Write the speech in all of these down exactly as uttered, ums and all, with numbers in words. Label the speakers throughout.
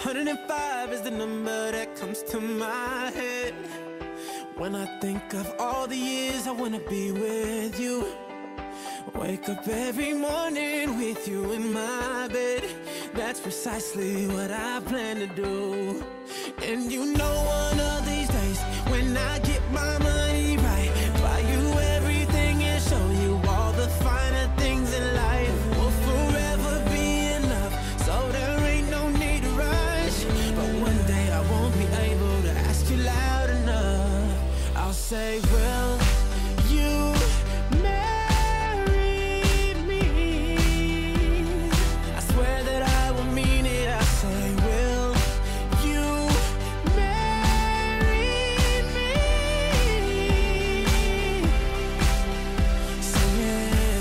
Speaker 1: hundred and five is the number that comes to my head when I think of all the years I wanna be with you. Wake up every morning with you in my bed. That's precisely what I plan to do. And you know one of these days when I get my money right, buy you everything and show you all the finer things in life. We'll forever be in love, so there ain't no need to rush. But one day I won't be able to ask you loud enough. I'll say, will you marry me? I swear that I will mean it. I say, will you marry me? Say yeah.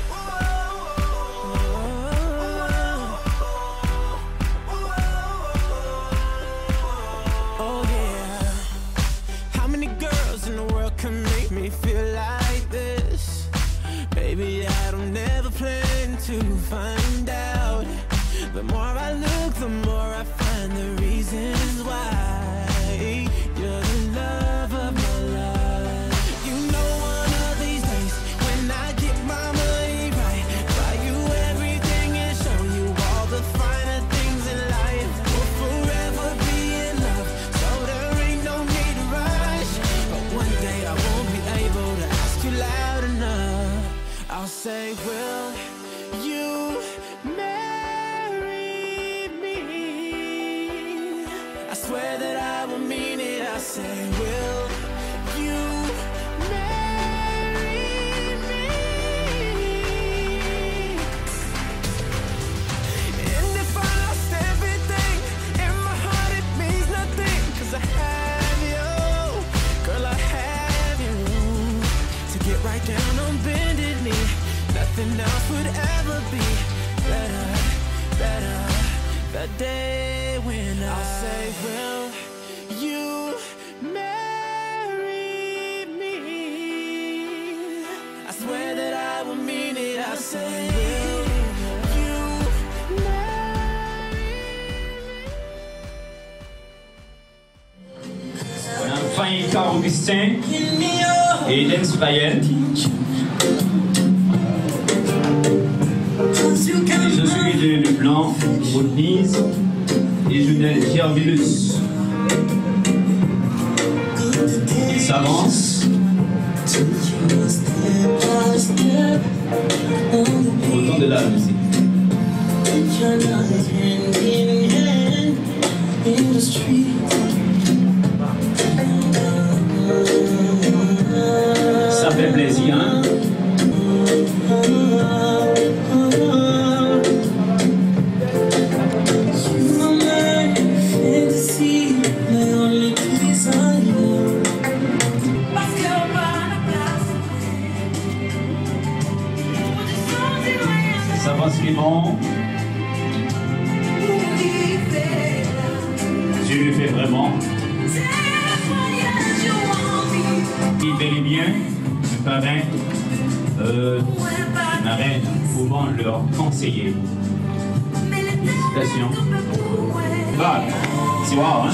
Speaker 1: Oh yeah. How many girls in the world can make me feel like this? Baby, I don't never plan to find out. The more I look, the more I find the reasons why you're the love of my life. You know one of these days when I get my money right, buy you everything and show you all the finer things in life. We'll forever be in love, so there ain't no need to rush. But one day I won't be able to ask you loud enough. I'll say, will you marry me? I swear that I will mean it. I say, will you marry me? And if I lost everything, in my heart it means nothing, 'cause I have you, girl, I have you. To get right down on bended knee, nothing else would ever be better, better. The day when I'll say, will you marry me? I swear that I will mean it. I say, will you marry
Speaker 2: Voilà, Fanny Augustin et Eden Spayel. Et je suis de Leblanc, Roudnise et Junel Gervilus. Ils s'avancent au temps de la musique. Ça fait plaisir, hein? Ça va suivant. Je le fais vraiment. Il bel et bien, le parrain, euh, ma reine, pouvant leur conseiller. Félicitations. Voilà, c'est wow, hein?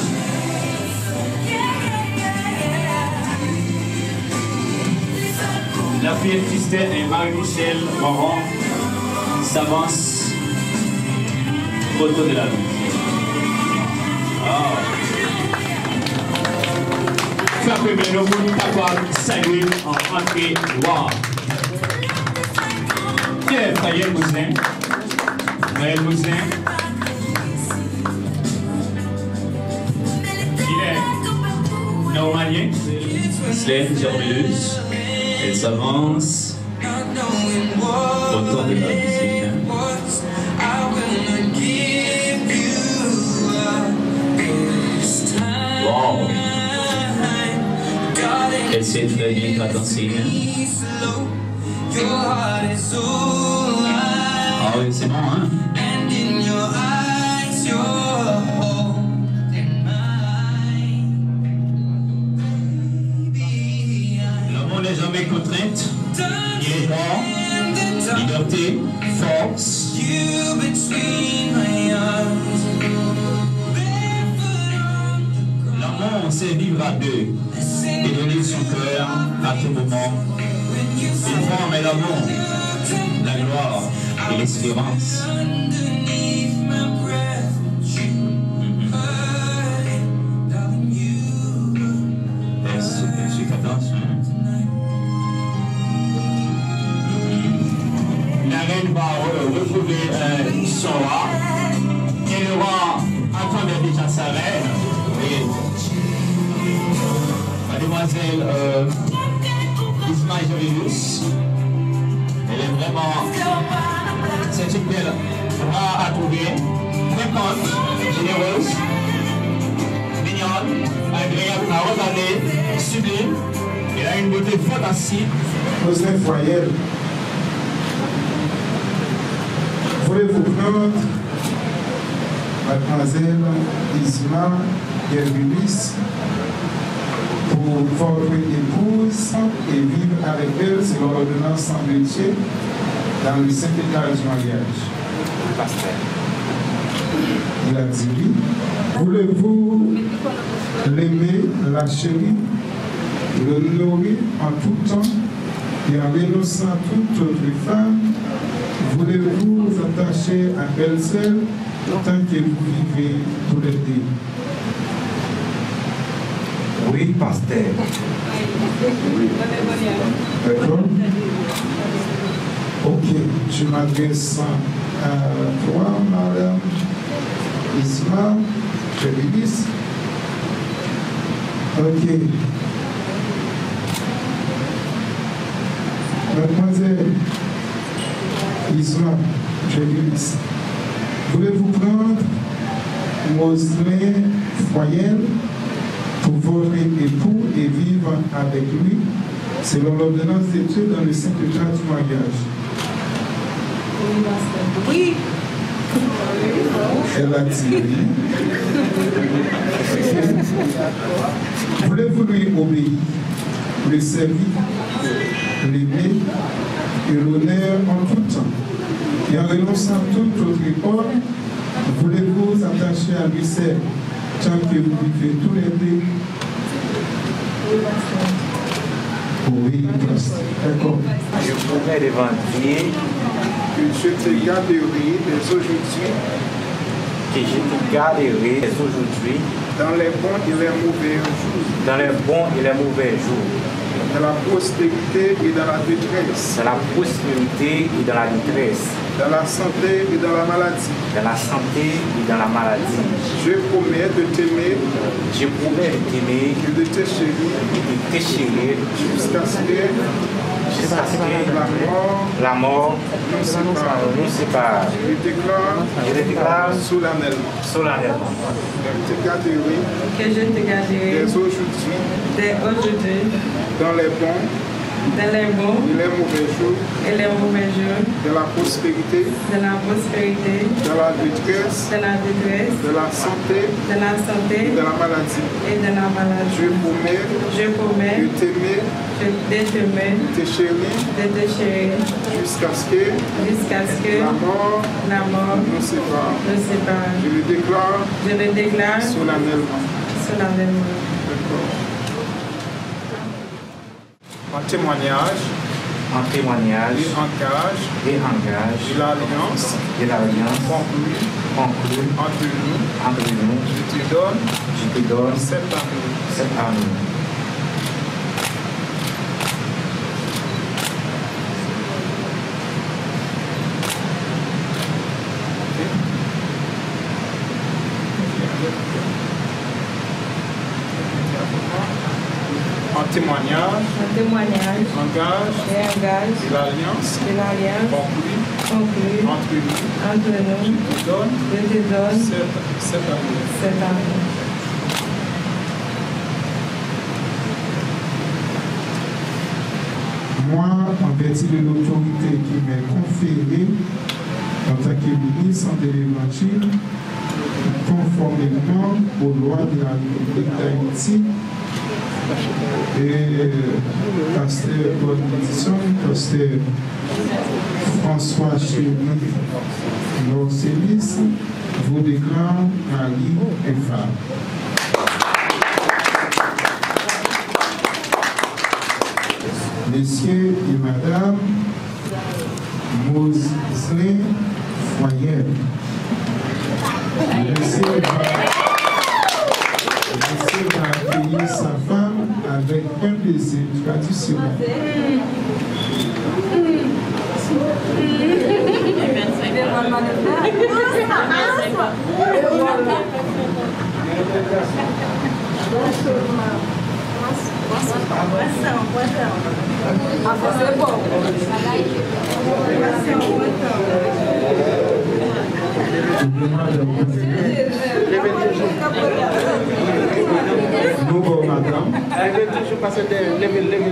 Speaker 2: La fille Christelle et Marie-Michel Moron s'avancent autour de la rue. Oh. Ça peut bien nous avoir salué en entrée noire. Pierre Fayel Mousselin, Maël Mousselin, il est normalien, Slaine Gervilus, elle s'avance autour de la musique. Wow! Elle sait très bien quoi danser. Ah oui, c'est bon, hein? L'amour n'est jamais contrainte. Il est mort. Liberté, force. L'amour, c'est vivre à deux et donner son cœur à tout moment. Une forme est l'amour, la gloire et l'espérance. La reine va retrouver euh, son roi. Et le roi attendait déjà sa reine. Et mademoiselle euh, Isma Jovius, elle est vraiment, c'est une belle rare à trouver, fréquente, généreuse, mignonne, agréable à regarder, sublime. Elle a une beauté fantastique.
Speaker 3: Joseph Voyel, voulez-vous prendre mademoiselle Isma Jovius pour votre épouse et vivre avec elle selon l'ordonnance sans métier dans le saint état du mariage? Il a dit oui. Voulez-vous l'aimer, la chérir, le nourrir en tout temps et en renonçant toute autre femme? Voulez-vous vous attacher à elle seule tant que vous vivez tous les deux?
Speaker 4: Oui, pasteur.
Speaker 3: D'accord? Ok, je m'adresse à toi, madame Isma Jovius. Ok. Mademoiselle Isma Jovius, voulez-vous prendre Mosley Voyel pour votre époux et vivre avec lui selon l'ordonnance de Dieu dans le saint état du mariage?
Speaker 5: Oui.
Speaker 3: Elle a dit oui. Voulez-vous lui obéir, le servir, l'aimer et l'honneur en tout temps? Et en renonçant toute autre ordre, voulez-vous vous attacher à lui seul tant que vous vivez tous les deux? Oui, d'accord.
Speaker 4: Je promets devant Dieu
Speaker 3: Que je te garderai dès aujourd'hui
Speaker 4: que je te garderai dès aujourd'hui
Speaker 3: dans les bons et les mauvais jours,
Speaker 4: dans les bons et les mauvais jours,
Speaker 3: dans la prospérité et dans la détresse,
Speaker 4: dans la prospérité et dans la détresse,
Speaker 3: dans la santé et dans la maladie.
Speaker 4: dans la santé et dans la maladie.
Speaker 3: Je promets de t'aimer
Speaker 4: Je promets de t'aimer
Speaker 3: et de te chérir
Speaker 4: et de te chérir
Speaker 3: jusqu'à ce que
Speaker 4: jusqu'à ce que
Speaker 3: la mort
Speaker 4: la mort
Speaker 3: nous sépare.
Speaker 4: nous sépare.
Speaker 3: Je le déclare
Speaker 4: Je le déclare
Speaker 3: solennellement.
Speaker 4: solennellement.
Speaker 3: Je te garderai
Speaker 5: Que je te garderai
Speaker 3: dès aujourd'hui
Speaker 5: dès aujourd'hui
Speaker 3: dans les bons
Speaker 5: dans les bons
Speaker 3: et les mauvais jours,
Speaker 5: et les mauvais jours,
Speaker 3: de la prospérité,
Speaker 5: de la prospérité,
Speaker 3: de la détresse,
Speaker 5: de la détresse,
Speaker 3: de la santé
Speaker 5: de la santé
Speaker 3: et de la maladie.
Speaker 5: et de la
Speaker 3: Je
Speaker 5: maladie.
Speaker 3: promets
Speaker 5: Je promets
Speaker 3: de t'aimer,
Speaker 5: de t'aimer,
Speaker 3: de te chérir
Speaker 5: de te chérir
Speaker 3: jusqu'à ce que
Speaker 5: jusqu'à ce que
Speaker 3: la mort
Speaker 5: la mort
Speaker 3: nous sépare.
Speaker 5: nous sépare.
Speaker 3: Je le déclare
Speaker 5: Je le déclare
Speaker 3: solennellement.
Speaker 5: solennellement.
Speaker 3: En témoignage
Speaker 4: En témoignage
Speaker 3: et en gage
Speaker 4: et engage
Speaker 3: de l'alliance
Speaker 4: de l'alliance
Speaker 3: conclue
Speaker 4: conclue
Speaker 3: entre nous,
Speaker 4: entre nous,
Speaker 3: je te donne
Speaker 4: je te donne
Speaker 3: cette année.
Speaker 4: cet amour.
Speaker 3: En témoignage,
Speaker 5: Un témoignage
Speaker 3: engage
Speaker 5: et engage
Speaker 3: de l'alliance
Speaker 5: de l'alliance
Speaker 3: conclue
Speaker 5: conclue
Speaker 3: entre nous,
Speaker 5: entre nous.
Speaker 3: je te donne
Speaker 5: Je te donne
Speaker 3: cette, cette année.
Speaker 5: cet amour.
Speaker 3: Moi, en vertu de l'autorité qui m'est conférée en tant que ministre de l'Évangile, conformément aux lois de la République d'Haïti, et pasteur Paul Médisson, pasteur François Chény, Norcélis, vous déclare mari et femme. Messieurs et Madame Mosley Foyer. Monsieur va accueillir sa femme avec un plaisir traditionnel. Nous, madame. Elle veut toujours passer des level, level.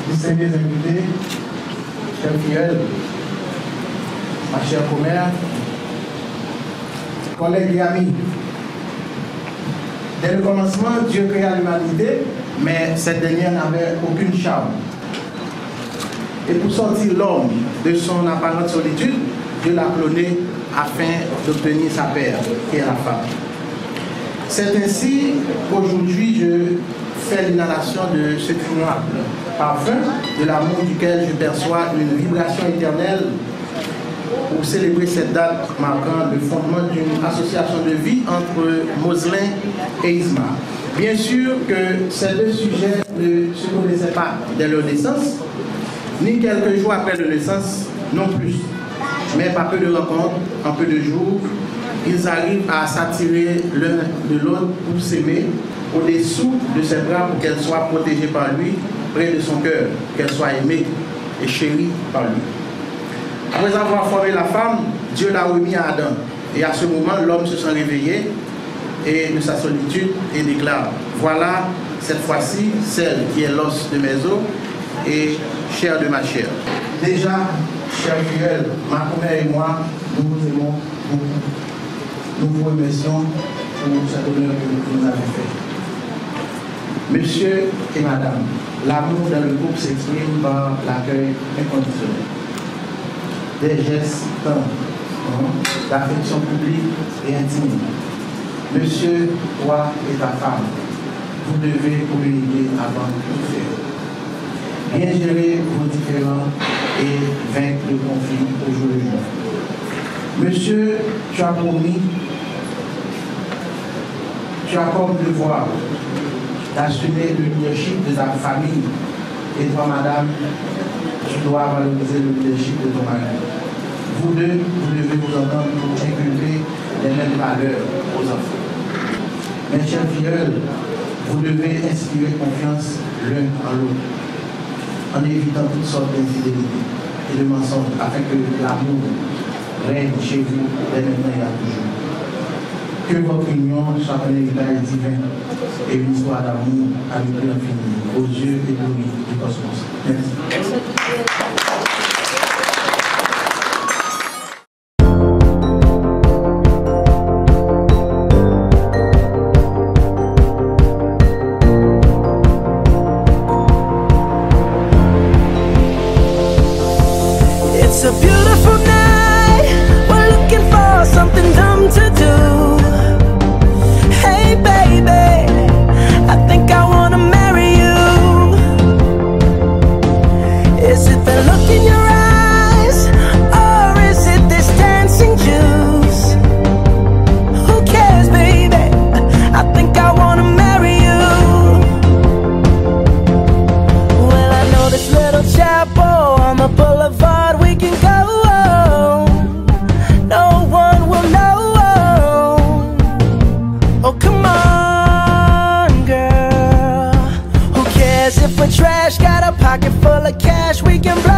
Speaker 6: distingués invités, chère filleule, ma chère commère, collègues et amis. Dès le commencement, Dieu créa l'humanité, mais cette dernière n'avait aucune charme. Et pour sortir l'homme de son apparente solitude, Dieu l'a cloné afin d'obtenir sa paire, qui est la femme. C'est ainsi qu'aujourd'hui, je fais l'inhalation de ce funèbre parfum, de l'amour duquel je perçois une vibration éternelle pour célébrer cette date marquant le fondement d'une association de vie entre Moselin et Isma. Bien sûr que ces deux sujets ne se connaissaient pas dès leur naissance, ni quelques jours après leur naissance non plus. Mais par peu de rencontres, en peu de jours, ils arrivent à s'attirer l'un de l'autre pour s'aimer au-dessous de ses bras pour qu'elle soit protégée par lui, près de son cœur, qu'elle soit aimée et chérie par lui. Après avoir formé la femme, Dieu l'a remis à Adam. Et à ce moment, l'homme se sent réveillé et de sa solitude et déclare: voilà, cette fois-ci, celle qui est l'os de mes os et chair de ma chair. Déjà, chère filleule, ma commère et moi, nous vous aimons beaucoup. Nous vous remercions pour cet honneur que vous nous avez fait. Monsieur et madame, l'amour dans le couple s'exprime par l'accueil inconditionnel. Des gestes tendres, d'affection publique et intime. Monsieur, toi et ta femme, vous devez communiquer avant tout faire. Bien gérer vos différends et vaincre le conflit au jour le jour. Monsieur, tu as promis, tu as comme devoir d'assumer le leadership de ta famille. Et toi, madame, tu dois valoriser le leadership de ton mari. Vous deux, vous devez vous entendre pour inculquer les mêmes valeurs aux enfants. Mes chers filleuls, vous devez inspirer confiance l'un en l'autre, en évitant toutes sortes d'infidélités et de mensonges, afin que l'amour règne chez vous dès maintenant et à toujours. Que votre union soit un héritage divin et une histoire d'amour avec l'infini, aux yeux éblouis du cosmos. Merci.
Speaker 1: It's a beautiful night. We're looking for something dumb to do. Hey baby, I think I wanna marry you. Is it the look in your eyes, or is it this dancing juice? Who cares, baby? I think I wanna marry you. Well, I know this little chapel on the boulevard we can go. No one will know. Oh, come on, girl. Who cares if we're trash? Got a pocket full of cash we can blow.